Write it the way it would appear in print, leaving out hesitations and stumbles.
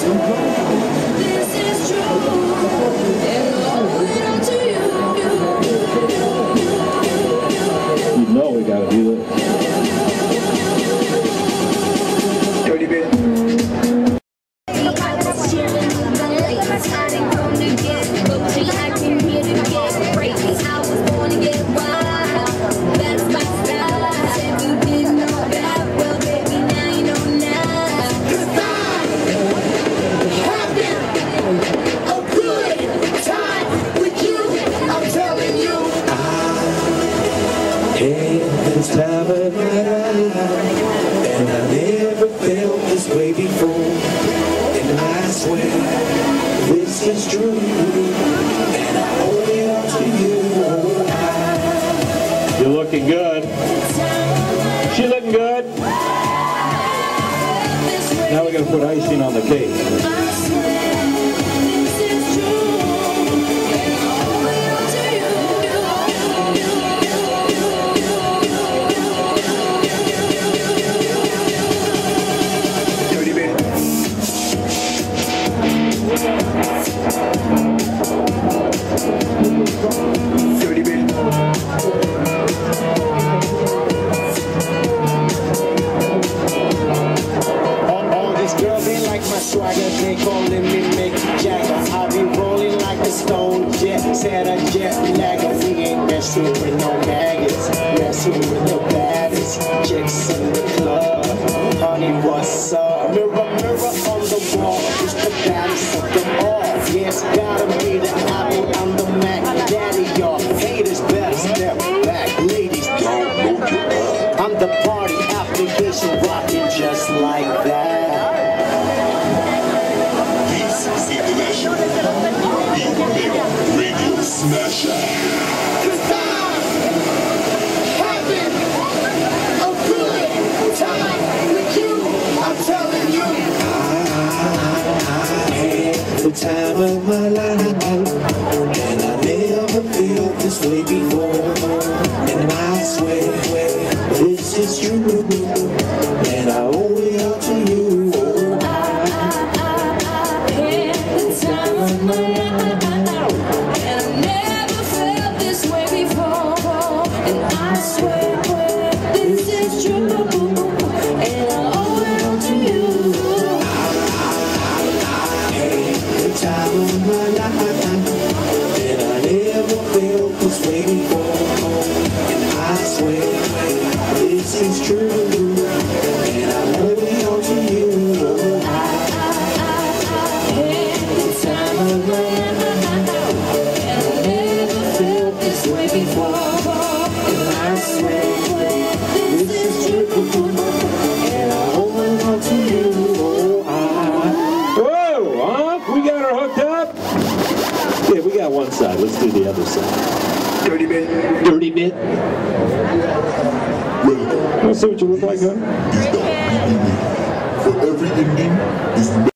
This is true, and I'll hold on to you. You know we gotta do this. Dirty bit. This time of my life, and I never felt this way before, and I swear this is true, and I owe it all to you. You're looking good. She looking good. Now we're gonna put icing on the cake. Dirty bit. All these girls, they like my swagger, they calling me Mick Jagger. I be rolling like a stone jet, said a jet lagger. We ain't messing with no maggots, messing with the baddest chicks in the club. Honey, what's up? Mirror, mirror on the wall, who's the baddest of them all? Yes, gotta be the apple on the Mac. Daddy, y'all haters better step back. Ladies, don't look it up. I'm the party application rocking just like that. This is International Female Radio Smasher. Cause I'm having a good time with you. I'm telling you. The time of my life, and I never felt this way before, and I swear this is true, and I owe it all to you. I had the time of my life, and I never felt this way before, and I swear this is true, and I owe it all to you. The time of my life, and I never felt this way before, and I swear this is true, and I owe it all to you. I had the time of my life, and I never felt this way before, and I swear this is true, and I owe it all to you. Whoa, huh? We got her hooked up? Yeah, we got one side. Let's do the other side. Dirty bit. Dirty bit. Want to see what you look like, huh? Is that for every ending is